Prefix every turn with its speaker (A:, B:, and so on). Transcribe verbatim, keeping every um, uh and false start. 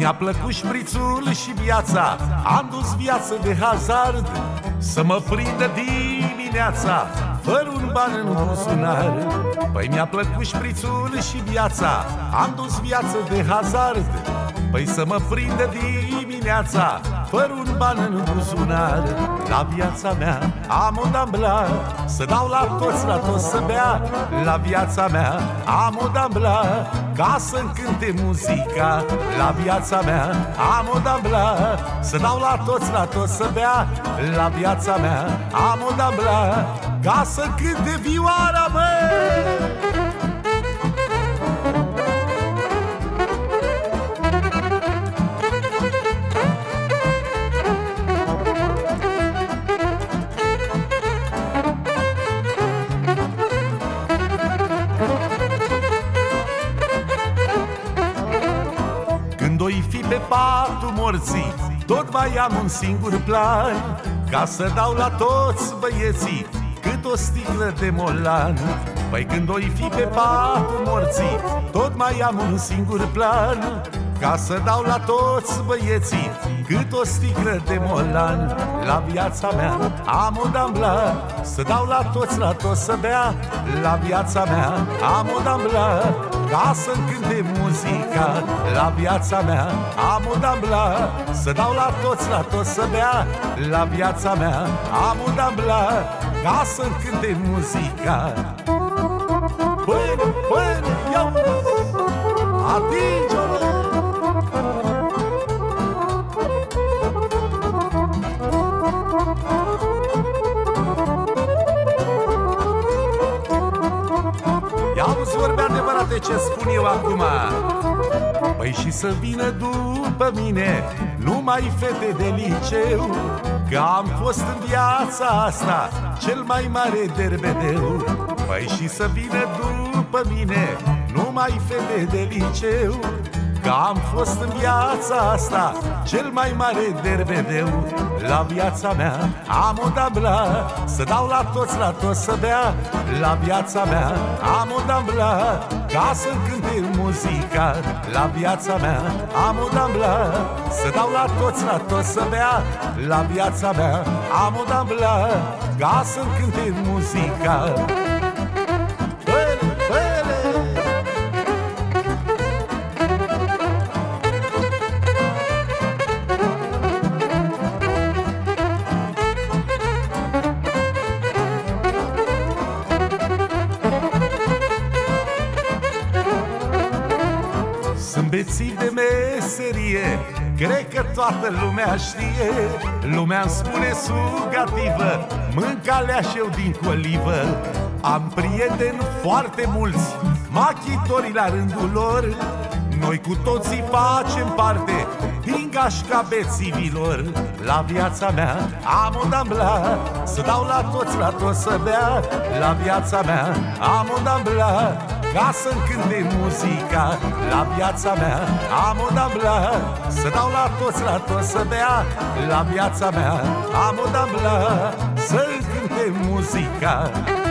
A: mi-a plăcut șprițul și viața, am dus viață de hazard, să mă prindă dimineața fără un ban în buzunar. Păi mi-a plăcut șprițul și viața, am dus viață de hazard, păi să mă prindă dimineața fără un ban în buzunar. La viața mea am o dambla, să dau la toți, la toți să bea. La viața mea am o dambla, ca să-mi cânte muzica. La viața mea am o dambla, să dau la toți, la toți să bea. La viața mea am o dambla, ca să cânte vioara, mă! Când o-i fi pe patul morții, tot mai am un singur plan, ca să dau la toți băieții cât o sticlă de molan. Păi când o-i fi pe patul morții, tot mai am un singur plan, ca să dau la toți băieții cât o sticlă de molan. La viața mea am o dambla, să dau la toți, la toți să bea. La viața mea am o dambla, ca să-mi cânte muzica. La viața mea am o dambla, să dau la toți, la toți să bea. La viața mea am o dambla, ca să-mi cânte muzica. Pâine, pâine, ia atinge-o! Ia-uzi vorbe adevărate ce spun eu acum. Păi și să vină după mine numai fete de liceu, că am fost în viața asta cel mai mare derbedeu. Păi și să vină după mine numai fete de liceu, că am fost în viața asta cel mai mare derbedeu. La viața mea am o dambla, să dau la toți, la toți să bea. La viața mea am o dambla, ca să-mi cânte muzica. La viața mea am o dambla, să dau la toți, la toți să bea. La viața mea am o dambla, ca să-mi cânte muzica. Sunt bețiv de meserie, cred că toată lumea știe. Lumea-mi spune sugativă, mâncalea și eu din colivă. Am prieteni foarte mulți, machitori la rândul lor. Noi cu toții facem parte din gașca bețivilor. La viața mea am o dambla, să dau la toți, la toți să bea. La viața mea am o dambla, ca să-mi cânte muzica. La viața mea am o dambla, să dau la toți, la toți să bea. La viața mea am o dambla, să-mi cânte muzica.